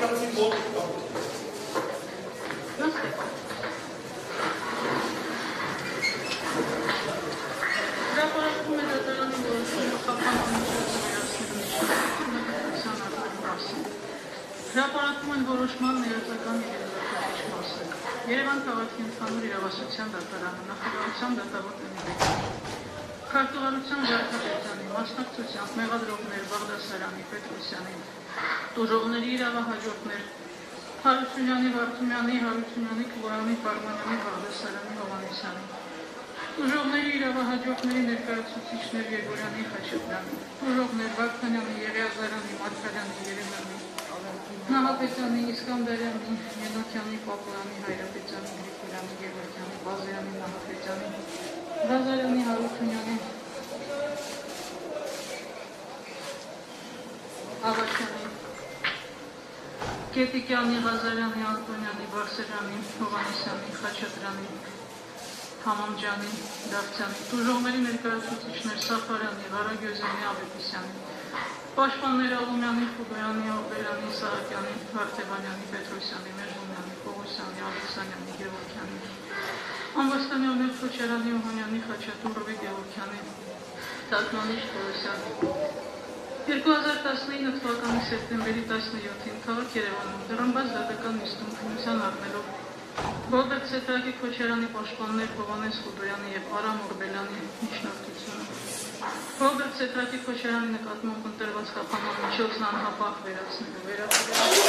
Հավաքականություն մոտ հրապարակվում է դատարանի որոշումը հրապարակվում են որոշման ներածական երևակայիչ մասը։ Երևան քաղաքի ընդհանուր իրավասության դատարանը նախագահության դատավոր քարտուղարության վարչապետարանի մասնակցությամբ մեղադրողներ Բաղդասարյանի, Պետրոսյանի, տուժողների իրավահաջորդներ Հարությունյանի, Վարդումյանի, Հարությունյանի, Քվոյանի, Պարմանյանի, Բաղդասարյանի, Հովհաննիսյանի, տուժողների իրավահաջորդների ներկայացուցիչներ Երգորյանի, Խաչատրյանի, տուժողներ Վարդանյանի, Եղիազարյանի, Մարգարյանի, Երևանի, Նահապետյանի, Իսկանդարյանի, Ենոքյանի, Պապոյանի, Հայրապետյանի, Գրիգորյանի, Գևորգյանի, Բազարյանի, Նահապետյանի, Ղազարյանի, Հարությունյանի, Ավակյանի, Կետիկյանի, Ղազարյանի, Անտոնյանի, Բարսեղյանի, Հովհաննիսյանի, Խաչատրյանի, Համամջյանի, Դավթյանի, տուժողների ներկայացուցիչներ Սաֆարյանի, Ղարագյուզյանի, Ավետիսյանի, Պաշտպաններ Ալումյանի, Խուբոյանի, Ալբերյանի, Սահակյանի, Հարթևանյանի, Պետրոսյանի, Մերհումյանի, Պողոսյանի, Ալեքսանյանի, Գևորգյանի, Անվաստանյանի, Քոչարյանի, Օհանյանի, Խաչատուրովի, Գևորգյանի, Թարգմանիչ Պողոսյանի 2019 թվականի սեպտեմբերի 17-ին քաղաք Երևանում դրամբաց դատական նիստում քննության առնելով Ռոբերտ Սեդրակի Քոչարյանի պաշտպաններ Հովհաննես Խուբոյանի եւ Արամ Օրբելյանի միջնորդությունը Ռոբերտ Սեդրակի Քոչարյանի նկատմամբ ընտրված կապանման միջոցն անհապաղ վերացնելու վերաբերյալ